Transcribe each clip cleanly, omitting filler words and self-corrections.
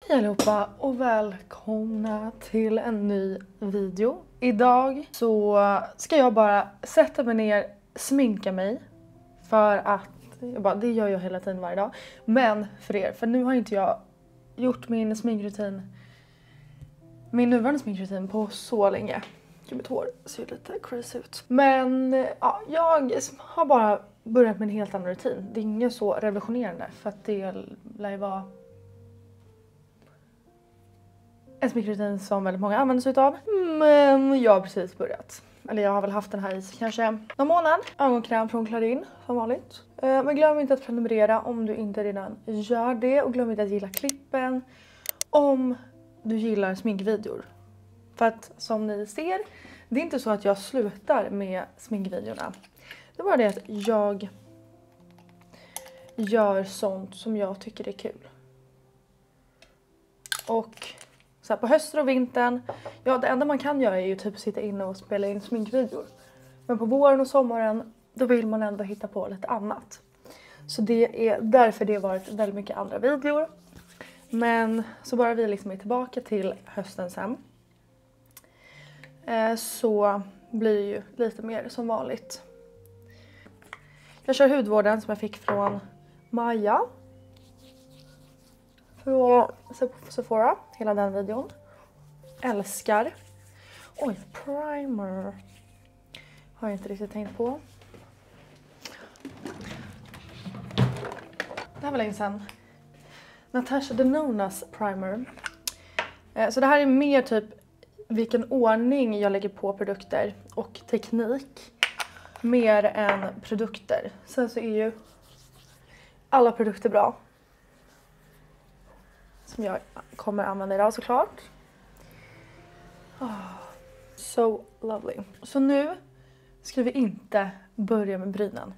Hej allihopa och välkomna till en ny video. Idag så ska jag bara sätta mig ner, sminka mig för att det gör jag hela tiden varje dag. Men för er, för nu har inte jag gjort min nuvarande sminkrutin på så länge. Mitt hår ser lite crazy ut. Men ja, jag har bara börjat med en helt annan rutin. Det är inget så revolutionerande för att det lär ju vara en sminkrutin som väldigt många använder sig utav. Men jag har precis börjat. Eller jag har väl haft den här i kanske någon månad. Ögonkräm från Clarin som vanligt. Men glöm inte att prenumerera om du inte redan gör det. Och glöm inte att gilla klippen om du gillar sminkvideor. För att som ni ser, det är inte så att jag slutar med sminkvideorna. Det var det att jag gör sånt som jag tycker är kul. Och så här, på hösten och vintern, ja det enda man kan göra är ju typ sitta inne och spela in sminkvideor. Men på våren och sommaren, då vill man ändå hitta på lite annat. Så det är därför det har varit väldigt mycket andra videor. Men så bara vi liksom är tillbaka till hösten sen. Så blir det ju lite mer som vanligt. Jag kör hudvården som jag fick från Maja. Från Sephora, hela den videon. Älskar. Oj, primer. Har jag inte riktigt tänkt på. Det här var länge sedan. Natasha Denonas primer. Så det här är mer typ vilken ordning jag lägger på produkter och teknik. Mer än produkter. Sen så är ju alla produkter bra. Som jag kommer använda idag såklart. So lovely. Så nu ska vi inte börja med brynen.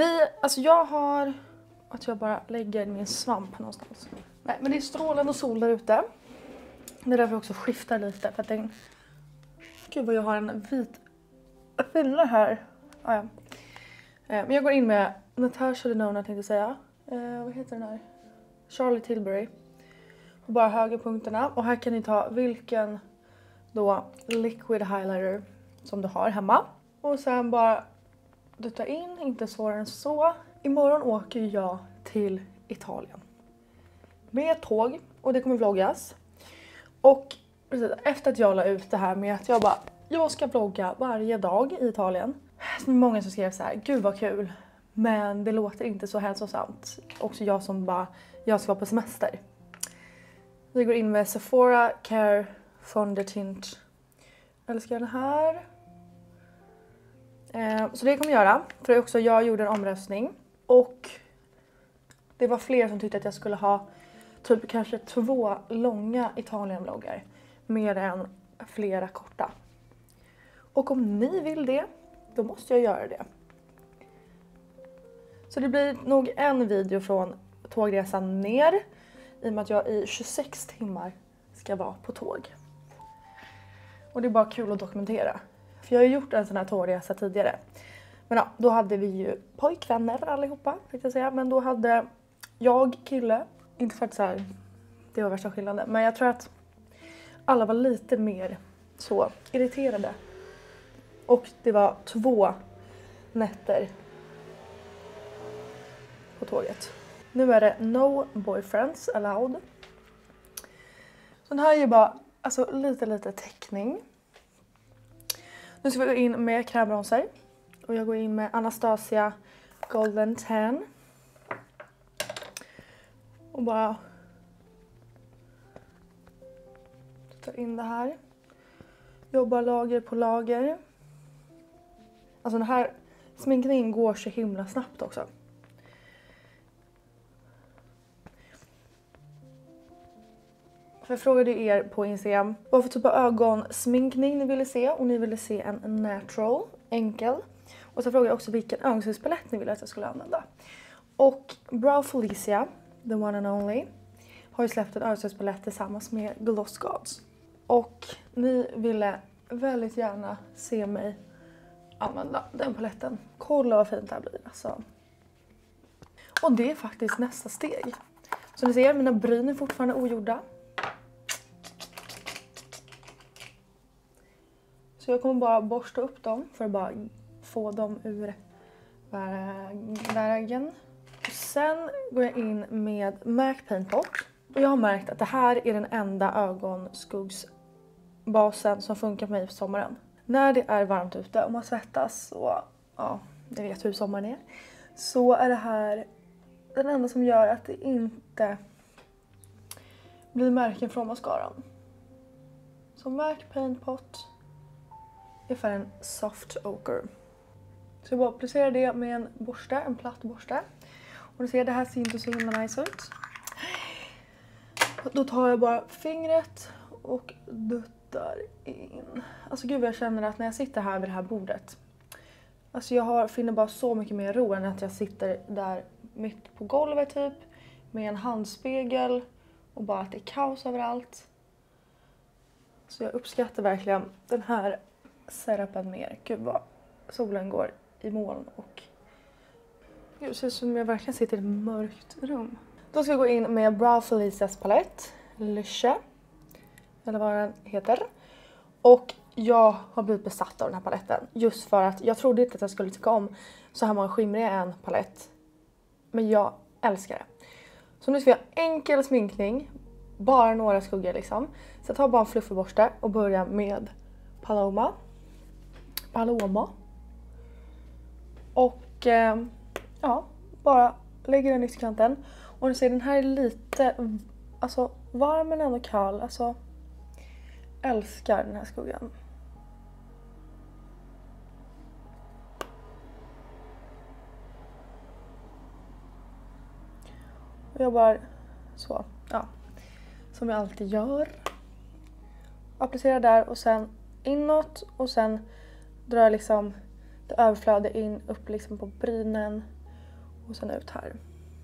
Jag bara lägger min svamp någonstans. Nej, men det är strålande sol där ute. Det är därför jag också skiftar lite. För att gud vad jag har en vit filler här. Ja. Men jag går in med Natasha Denona tänkte jag säga. Vad heter den här? Charlotte Tilbury. På bara högerpunkterna. Och här kan ni ta vilken då liquid highlighter som du har hemma. Och sen bara dutta in, inte svårare än så. Imorgon åker jag till Italien. Med tåg och det kommer vloggas. Och precis efter att jag la ut det här med att jag ska vlogga varje dag i Italien. Så många som skrev så här, gud vad kul. Men det låter inte så hälsosamt. Också jag som jag ska vara på semester. Vi går in med Sephora Care Fondant. Älskar den här. Så det kommer jag göra. För också jag gjorde en omröstning. Och det var fler som tyckte att jag skulle ha typ kanske 2 långa Italien-vloggar. Mer än flera korta. Och om ni vill det, då måste jag göra det. Så det blir nog en video från tågresan ner. I och med att jag i 26 timmar ska vara på tåg. Och det är bara kul att dokumentera. För jag har gjort en sån här tågresa tidigare. Men ja, då hade vi ju pojkvänner allihopa, fick jag säga. Men då hade jag kille. Inte för att så här, det var värsta skillnaden. Men jag tror att alla var lite mer så irriterade. Och det var 2 nätter på tåget. Nu är det no boyfriends allowed. Så den här är ju bara lite täckning. Nu ska vi gå in med krämbronser. Och jag går in med Anastasia Golden Tan. Och bara ta in det här. Jobbar lager på lager. Alltså den här sminkningen går så himla snabbt också. För jag frågade er på Instagram vad för typ av ögonsminkning ni ville se. Och ni ville se en natural, enkel. Och så frågade jag också vilken ögonsynspalett ni ville att jag skulle använda. Och Brow Felicia, the one and only, har ju släppt en ögonsynspalett tillsammans med Gloss Gods. Och ni ville väldigt gärna se mig använda den paletten. Kolla vad fint det här blir alltså. Och det är faktiskt nästa steg. Så ni ser, mina bryn är fortfarande ogjorda. Så jag kommer bara borsta upp dem för att bara få dem ur vägen. Sen går jag in med MAC Paint Pot. Och jag har märkt att det här är den enda ögonskuggsbasen som funkar på mig på sommaren. När det är varmt ute och man svettas och ja, ni vet hur sommaren är. Så är det här den enda som gör att det inte blir märken från mascaran. Så MAC Paint Pot är för en soft ochre. Så jag bara applicerar det med en borste, en platt borste. Och ni ser, det här ser inte så himla nice ut. Då tar jag bara fingret och duttar in. Alltså gud, jag känner att när jag sitter här vid det här bordet. Alltså jag finner bara så mycket mer ro än att jag sitter där mitt på golvet typ. Med en handspegel och bara att det är kaos överallt. Så jag uppskattar verkligen den här setupen mer. Gud vad solen går i moln och gud, det ser ut som jag verkligen sitter i ett mörkt rum. Då ska jag gå in med Brow Felicias palett, Lyche, eller vad den heter. Och jag har blivit besatt av den här paletten. Just för att jag trodde inte att jag skulle tycka om så här många skimriga en palett. Men jag älskar det. Så nu ska jag enkel sminkning. Bara några skuggor liksom. Så jag tar bara en fluffig borste och börjar med Paloma. Och ja, bara lägger den i ytterkanten. Och ni ser, den här är lite alltså varm men ändå kall. Alltså älskar den här skuggan. Och jag bara så, ja, som jag alltid gör. Applicerar där och sen inåt och sen drar jag liksom det överflödet in upp liksom på brynen och sen ut här.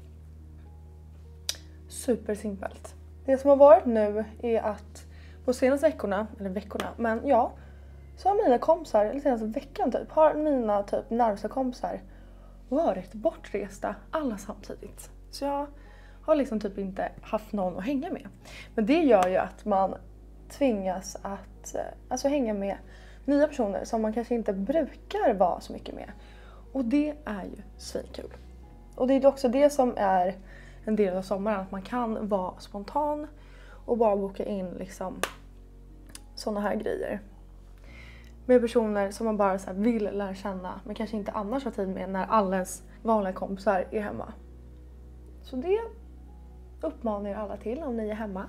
Super simpelt. Det som har varit nu är att på senaste veckorna, men ja, så har mina kompisar, eller senaste veckan typ, har mina typ närmsta kompisar varit bortresta alla samtidigt. Så jag har liksom typ inte haft någon att hänga med. Men det gör ju att man tvingas att alltså hänga med nya personer som man kanske inte brukar vara så mycket med. Och det är ju svinkul. Och det är också det som är en del av sommaren, att man kan vara spontan och bara boka in liksom såna här grejer. Med personer som man bara så här vill lära känna men kanske inte annars har tid med när allas vanliga kompisar är hemma. Så det uppmanar jag alla till om ni är hemma.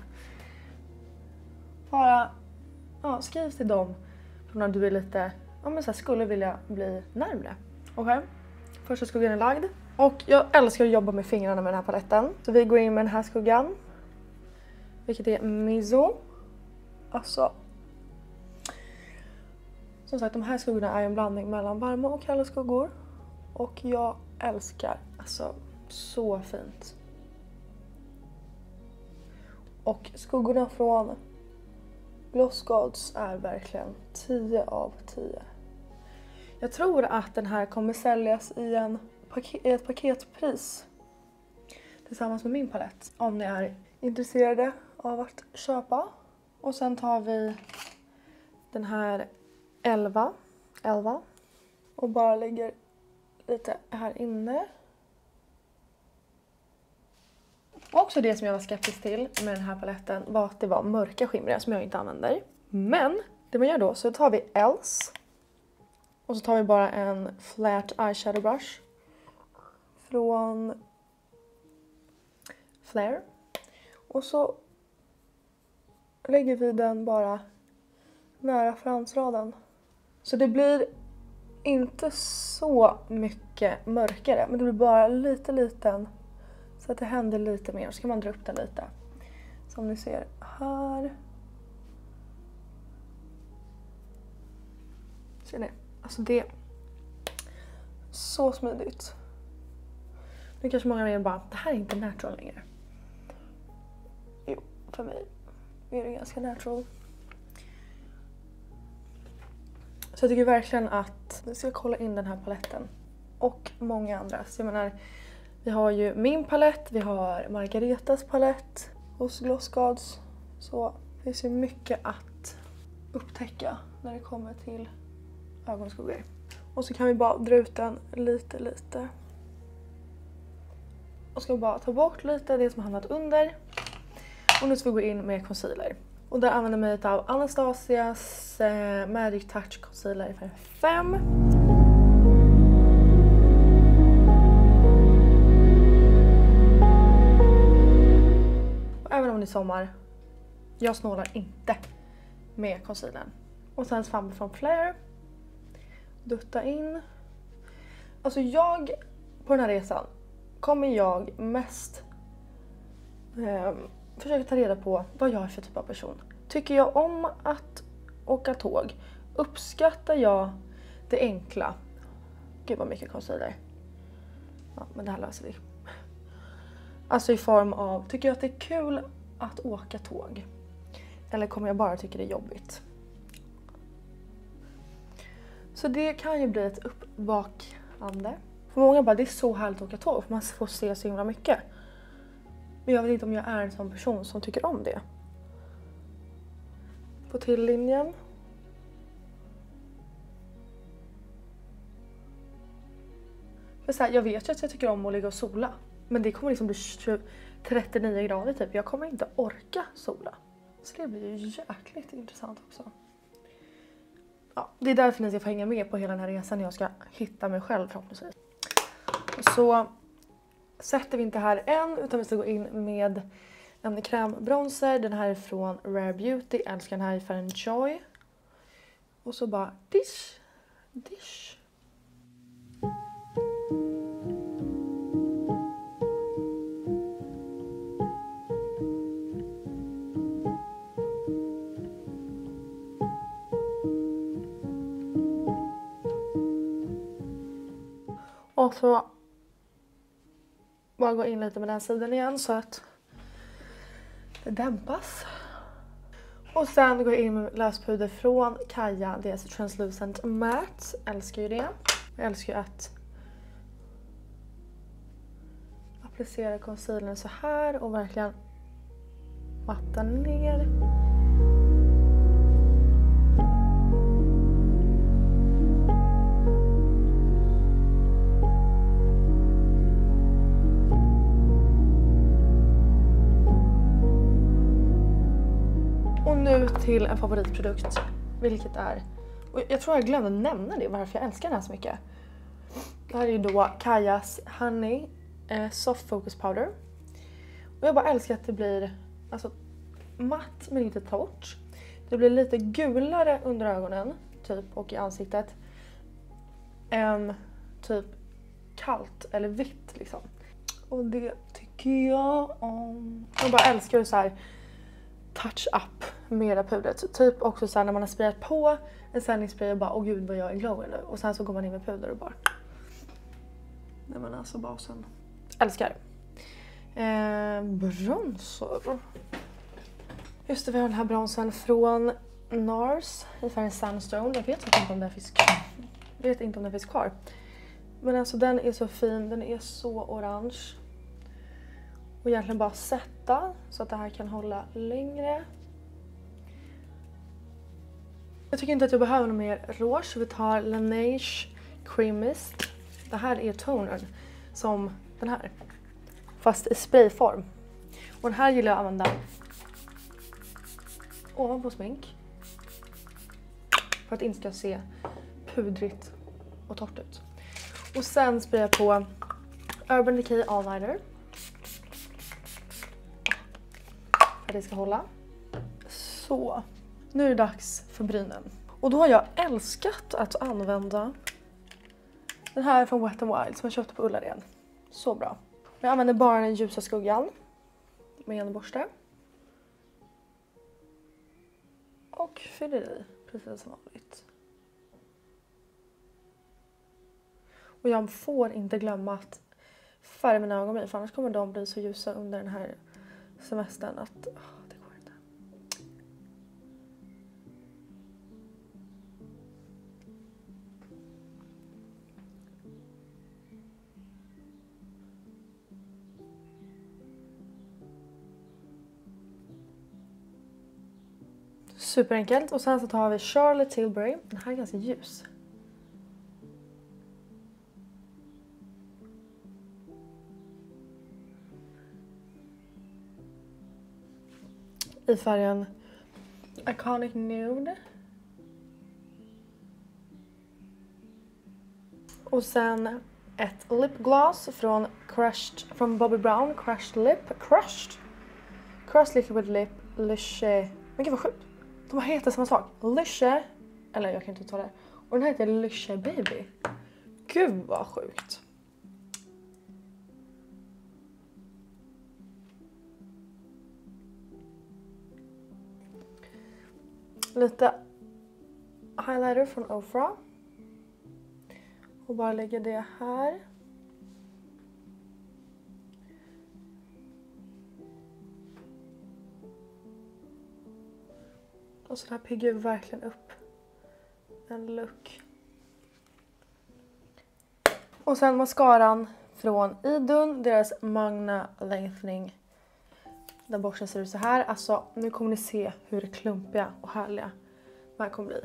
Bara skriv till dem när du är lite, men så här, skulle vilja bli närmare. Okej? Första skuggan är lagd. Och jag älskar att jobba med fingrarna med den här paletten. Så vi går in med den här skuggan. Vilket är Miso. Alltså. Som sagt, de här skuggorna är en blandning mellan varma och kalla skuggor. Och jag älskar, alltså så fint. Och skuggorna från Gloss Gods är verkligen 10 av 10. Jag tror att den här kommer säljas i ett paketpris tillsammans med min palett. Om ni är intresserade av att köpa. Och sen tar vi den här 11 och bara lägger lite här inne. Och också det som jag var skeptisk till med den här paletten var att det var mörka skimriga som jag inte använder. Men det man gör då, så tar vi Else. Och så tar vi bara en flat eyeshadow brush från Flare. Och så lägger vi den bara nära fransraden. Så det blir inte så mycket mörkare, men det blir bara liten. Så att det händer lite mer. Så kan man dra upp den lite. Som ni ser här. Ser ni? Alltså det är så smidigt. Nu kanske många av er bara, det här är inte natural längre. Jo, för mig är det ganska natural. Så jag tycker verkligen att vi ska kolla in den här paletten. Och många andra. Så jag menar, vi har ju min palett, vi har Margaretas palett hos Gloss Gods. Så det finns ju mycket att upptäcka när det kommer till ögonskuggor. Och så kan vi bara dra ut den lite. Och ska bara ta bort lite det som har hamnat under. Och nu ska vi gå in med concealer. Och där använder jag mig av Anastasias Magic Touch Concealer i färg 5. Och även om det är sommar, jag snålar inte med concealern. Och sen svamp från Flare. Dutta in. Alltså på den här resan kommer jag mest försöka ta reda på vad jag är för typ av person. Tycker jag om att åka tåg? Uppskattar jag det enkla? Gud vad mycket concealer. Ja, men det här löser vi. Alltså i form av, tycker jag att det är kul att åka tåg? Eller kommer jag bara tycka det är jobbigt? Så det kan ju bli ett uppvaknande. För många bara, det är så härligt att åka tåg för man får se så himla mycket. Men jag vet inte om jag är en sån person som tycker om det. På till linjen. För så här, jag vet ju att jag tycker om att ligga och sola. Men det kommer liksom bli 39 grader typ. Jag kommer inte orka sola. Så det blir ju jäkligt intressant också. Ja, det är därför ni ska få hänga med på hela den här resan när jag ska hitta mig själv förhoppningsvis. Så sätter vi inte här än utan vi ska gå in med en krämbronzer. Den här är från Rare Beauty. Jag älskar den här i färgen Joy. Och så bara dish. Och så bara gå in lite med den sidan igen så att det dämpas. Och sen går jag in med löspuder från Kaja. Det är alltså Translucent Matte. Älskar ju det. Jag älskar ju att applicera concealern så här och verkligen matta ner. Och nu till en favoritprodukt, vilket är, och jag tror jag glömde nämna det, varför jag älskar den här så mycket. Det här är ju då Kajas Honey Soft Focus Powder. Och jag bara älskar att det blir alltså matt men inte torrt. Det blir lite gulare under ögonen typ och i ansiktet än typ kallt eller vitt liksom. Och det tycker jag om. Jag bara älskar det så här touch up med det pudret. Typ också så här när man har sprayat på en sändningsspray och bara åh gud vad jag är glowy nu. Och sen så går man in med puder och bara nej men alltså basen. Älskar. Bronzer. Just det, vi har den här bronsen från NARS i färgen Sandstone. Jag vet inte om den finns kvar. Jag vet inte om den finns kvar. Men alltså den är så fin. Den är så orange. Och egentligen bara sätta så att det här kan hålla längre. Jag tycker inte att jag behöver något mer rouge. Vi tar Laneige Cream Mist. Det här är tonern som den här. Fast i sprayform. Och den här gillar jag att använda ovanpå smink. För att det inte ska se pudrigt och torrt ut. Och sen sprayar jag på Urban Decay Eyeliner. För att det ska hålla. Så. Nu är det dags för brynen. Och då har jag älskat att använda den här från Wet n Wild som jag köpte på Ullared. Så bra. Jag använder bara den ljusa skuggan med en borste. Och fyller i precis som vanligt. Och jag får inte glömma att färga mina ögonbryn för annars kommer de bli så ljusa under den här semestern att det går inte. Superenkelt. Och sen så tar vi Charlotte Tilbury. Den här är ganska ljus. I färgen Iconic Nude. Och sen ett lipgloss från Bobbi Brown. Crushed Liquid Lip Luche. Men gud vad sjukt. De heter samma sak. Luche. Eller jag kan inte ta det. Och den här heter Luche Baby. Gud vad sjukt. Lite highlighter från Ofra. Och bara lägger det här. Och så här piggar verkligen upp en look. Och sen mascaran från Idun. Deras Magna Lengthening. Där borsten ser ut så här. Alltså nu kommer ni se hur klumpiga och härliga de här kommer bli.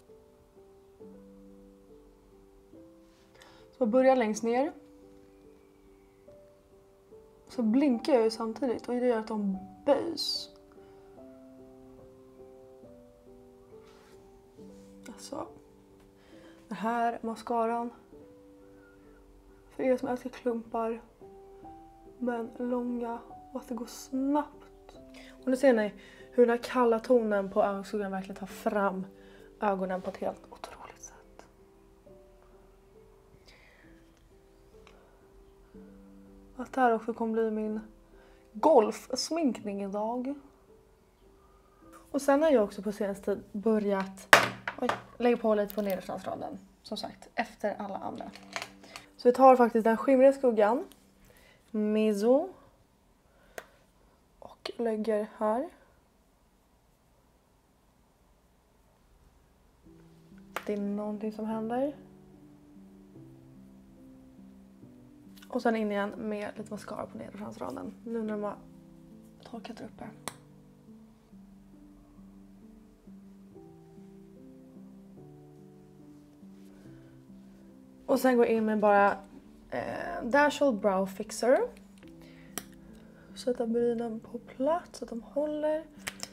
Så jag börjar längst ner. Så blinkar jag ju samtidigt och det gör att de böjs. Alltså. Den här mascaran. För er som älskar klumpar. Men långa och att det går snabbt. Och nu ser ni hur den här kalla tonen på ögonskuggan verkligen tar fram ögonen på ett helt otroligt sätt. Att det här också kommer bli min golfsminkning idag. Och sen har jag också på senaste tid börjat lägga på lite på nederstansraden. Som sagt, efter alla andra. Så vi tar faktiskt den skimriga skuggan. Mizo. Och lägger här. Det är någonting som händer. Och sen in igen med lite mascara på nederstansraden. Nu när de har torkat upp här. Och sen går jag in med bara Dashel Brow Fixer. Sätta brynen på plats så att de håller.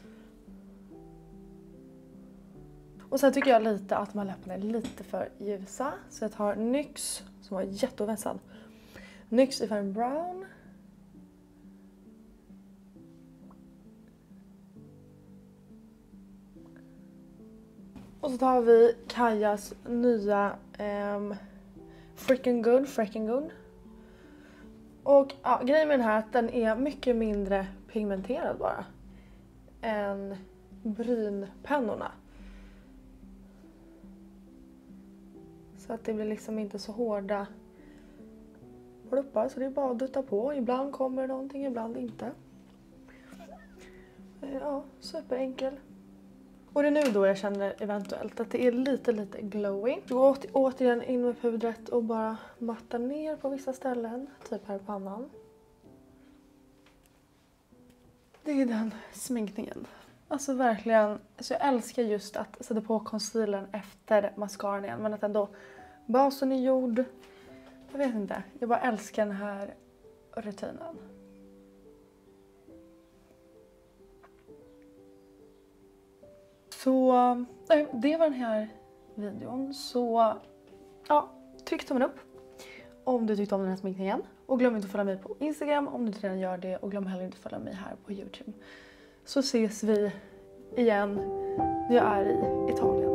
Och sen tycker jag lite att de här läpparna är lite för ljusa. Så jag tar NYX som var jätteovässad. NYX i färgen brown. Och så tar vi Kajas nya Freaking Good. Och ja, grejen med den här är att den är mycket mindre pigmenterad bara. Än brynpennorna. Så att det blir liksom inte så hårda pluppar. Så det är bara att dutta på. Ibland kommer det någonting, ibland inte. Ja, superenkel. Och det är nu då jag känner eventuellt att det är lite glowing. Så går återigen in med pudret och bara mattar ner på vissa ställen. Typ här på pannan. Det är den sminkningen. Alltså verkligen, alltså jag älskar just att sätta på concealern efter mascaran igen. Men att ändå basen är gjord. Jag vet inte, jag bara älskar den här rutinen. Så det var den här videon. Så ja, tryck tummen upp om du tyckte om den här sminkningen. Och glöm inte att följa mig på Instagram om du inte redan gör det. Och glöm heller inte att följa mig här på YouTube. Så ses vi igen när jag är i Italien.